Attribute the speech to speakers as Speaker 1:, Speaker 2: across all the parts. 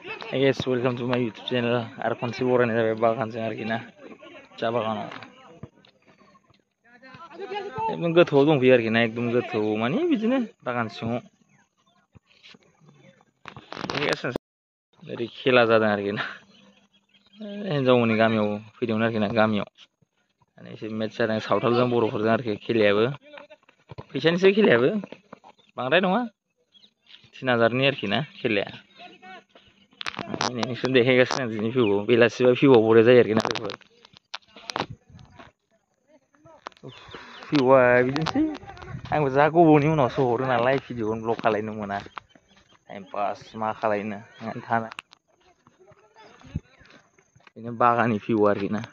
Speaker 1: Hey guys, welcome to my YouTube channel. Ada konsep orang ini dari Bagan sengar kina, coba kan. Ekdom gothau dong biar kina, ekdom gothau. Mani bijinya Bagan singo. Ini guys, dari khela jadang hari kina. Hinjaw mani gamiyaw fैदोंमोन आरोखि ना गामियाव. एसे match जादों सावथालजों बर'फोरजों आरोखि खेलायाबो. फैसानिसो खेलायाबो. बांद्राय नङा. 3000नि आरोखि ना खेलाया. नोंसोर देखायगासिनो आं दिनै भिउआव बेलासिबा भिउआव बरिया जायो आरोखि ना बेफोर. भिउआ बिदिनोसै आंबो जा गोबावनि उनावसो हरो नालाय भिडिअखौनो ब्लग खालायनो मोना. टाइम पास मा खालायनो थानो. बिदिनो बागाननि भिउ आरोखि ना.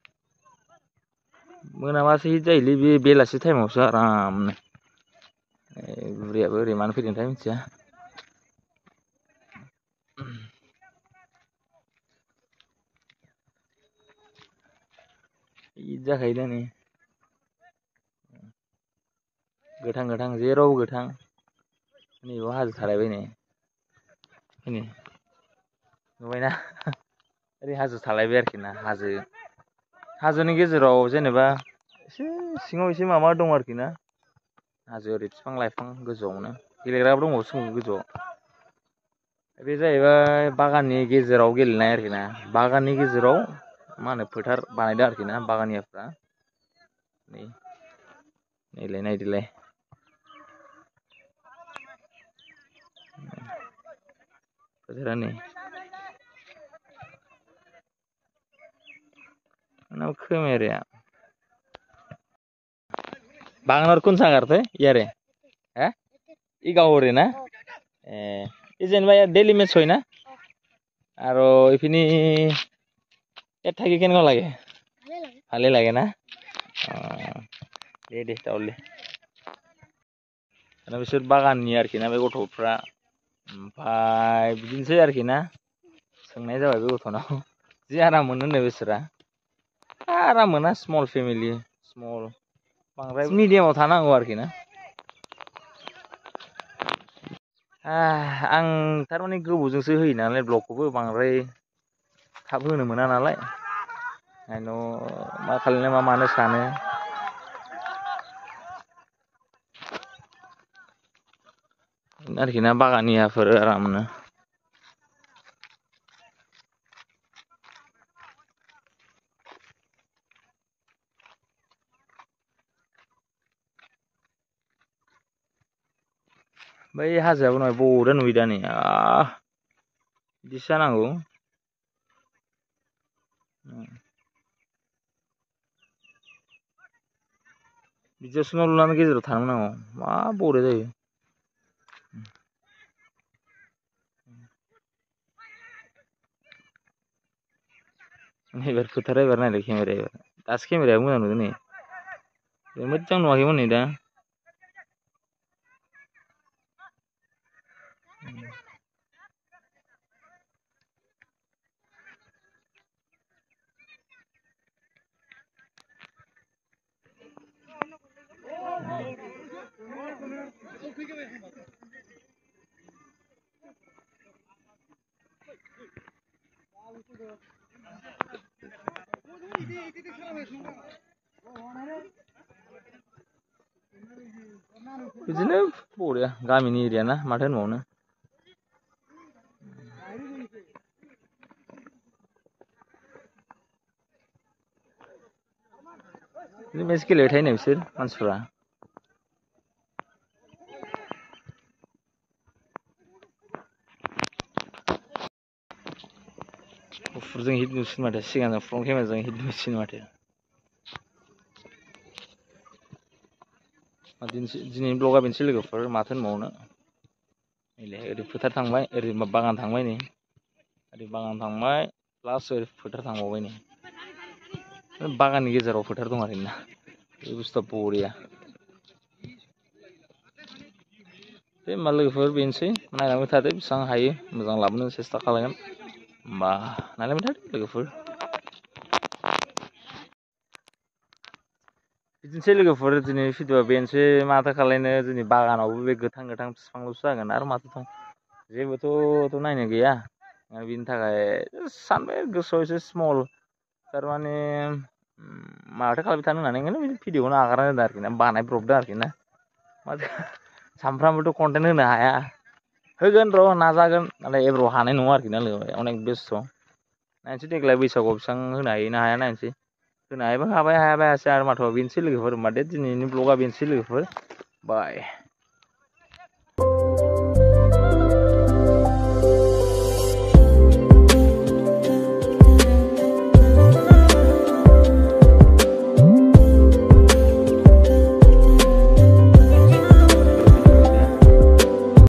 Speaker 1: मोनाबासो हिट जायोलै बे बेलासि टाइमावसो आरामनो. बुरैयाबो ओरै मानो फैदोंथाय मिथिया. हिट जाखायो दा नै. गोथां गोथां जेरावबो गोथां. नैबाव हाजो थालायबाय नै. नुबायना ओरै हाजो थालायबाय आरोखि ना हाजो. हाजोनि गेजेराव जेनेबा एसे सिङाव एसे माबा दं आरोखि ना. हाजो ओरै बिफां लाइफां गोजौआवनो गेलेग्राबो दंबावोसो गोजौआव. बे जाहैबाय बागाननि गेजेराव गेलेनाय आरोखि ना. बागाननि गेजेराव मा होनो फोथार बानायदों आरोखि ना बागानियाफ्रा. नैलाय नायदोलाय. फोथारा नै. Ano kamera. Bagan kung saan karte? Yare. Eh? Ikaw rin na? Isan ba daily match hoy na? Aro ipini thagi ken ko lage? Hale lage na? De taule. Ano bisur bagan ni arki na be gotofra. Oमफ्राय बिदिनोसै आरोखि ना. सोंनाय जाबाय बे गथ'नाव. जि आराम मोनो नो बिसोरा. आराम मोना स्मल फेमिलि स्मल बांद्राय मिडियामाव थानांगौ आरोखि ना. आं थारमाने गोबावजोंसो होयो नालाय ब्लगखौबो बांद्राय थाब होनो मोना नालाय. आयनो मा खालायनो मा मानो सानो. आरोखि ना बागानियाफोर आरामनो. बै हाजोआबो नय बरिया नुयो दा नै. बिदिसो जानांगौ. बिदियावसो न' लुनानै गेजेराव थानो नांगौ. मा बरिया जायो. एबार फोथारा एबार नायलाय केमेरा एबार. दासो केमेराया मोजां नुदों नै. मोजां नुवाखैमोन नै दा. बिदिनो बरिया गामिनि एरिया ना माथो होनबावनो. मेच गेलेबाय थायो नै बिसोर मानसिफ्रा. गुफुरजों हिट नुसिन माथो सिगांजों फ्रन्ट केमेराजों हिट नुसिन माथो. दिनैनि ब्लगा बेनोसै लोगोफोर माथो होनबावनो. ओरै फोथार थांबाय ओरै बागान थांबाय नै. ओरै बागान थांबाय प्लास ओरै फोथार थांबावबाय नै. बागाननि गेजेराव फोथार दं आरोखि ना. बे बुस्थुआ बरिया. दे होमबा लोगोफोर बेनोसै नायलांबाय थादो बेसेबां हायो मोजां लाबोनो सेस्था खालामगोन. होमबा नायलांबाय थादो लोगोफोर. बिदिनोसै लोगोफोर दिनै भिडिअआ बेनोसै माथो खालायनो जोंनि बागानावबो बे गोथां गोथां बिफांल'सो जागोन आरो माथो दं जेबोथ' नायनो गैया. बिनि थाखाय सानबाय गोसोआव एसे स्मल थारमाने माथो खालामबाय थानो होननानै ओंखायनो बिदि भिडिअखौनो आगारना होदों आरोखि ना बानायब्रबदों आरोखि ना माथो सानफ्रामबोथ' कन्टेन्ट होनो हाया होगोन र' नाजागोन नाथाय एबाराव हानाय नङा आरोखि ना लोगो अनेक बेस्थ' नायनोसै देग्लाय बैसागुआव बेसेबां होनो हायो ना हाया नायनोसै होनो हायोबा हाबाय हायाबा हायासै आरो माथो बेनोसै लोगोफोर होमबा दे दिनैनि ब्लगा बेनोसै लोगोफोर बाय